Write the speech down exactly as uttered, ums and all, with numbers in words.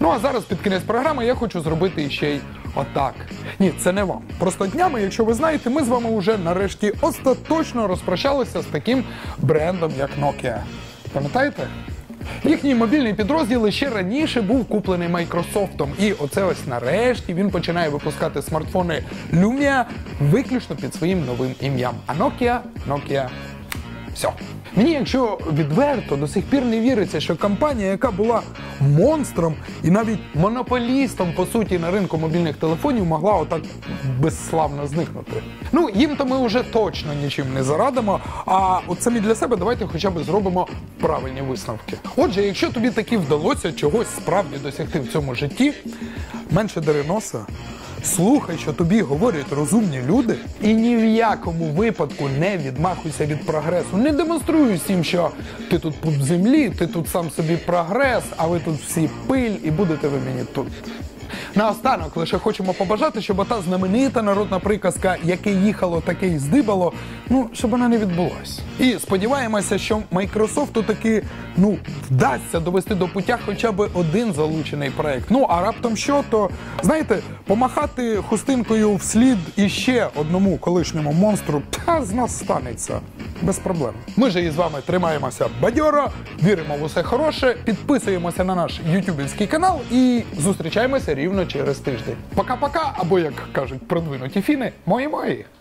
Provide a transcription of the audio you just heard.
Ну а зараз під кінець програми я хочу зробити ще й отак. Ні, це не вам. Просто днями, якщо ви знаєте, ми з вами вже нарешті остаточно розпрощалися з таким брендом, як Nokia. Пам'ятаєте? Їхній мобільний підрозділ ще раніше був куплений Microsoft. І оце ось нарешті він починає випускати смартфони Lumia виключно під своїм новим ім'ям. А Nokia, Nokia, все. Мені, якщо відверто, до сих пір не віриться, що компанія, яка була монстром і навіть монополістом, по суті, на ринку мобільних телефонів, могла отак безславно зникнути. Ну, їм-то ми вже точно нічим не зарадимо, а от самі для себе давайте хоча б зробимо правильні висновки. Отже, якщо тобі таки вдалося чогось справді досягти в цьому житті, менше дери носа, слухай, що тобі говорять розумні люди, і ні в якому випадку не відмахуйся від прогресу. Не демонструй всім, що ти тут пуп землі, ти тут сам собі прогрес, а ви тут всі пиль і будете ви мені тут. Наостанок лише хочемо побажати, щоб ота знаменита народна приказка «яке їхало, таке й здибало», ну, щоб вона не відбулась. І сподіваємося, що Майкрософту таки, ну, вдасться довести до пуття хоча б один залучений проект. Ну, а раптом що, то, знаєте, помахати хустинкою вслід іще одному колишньому монстру, та з нас станеться. Без проблем. Ми же із вами тримаємося бадьоро, віримо в усе хороше, підписуємося на наш ютубівський канал і зустрічаємося рівно через тиждень. Пока-пока, або, як кажуть продвинуті фіни, мої-мої.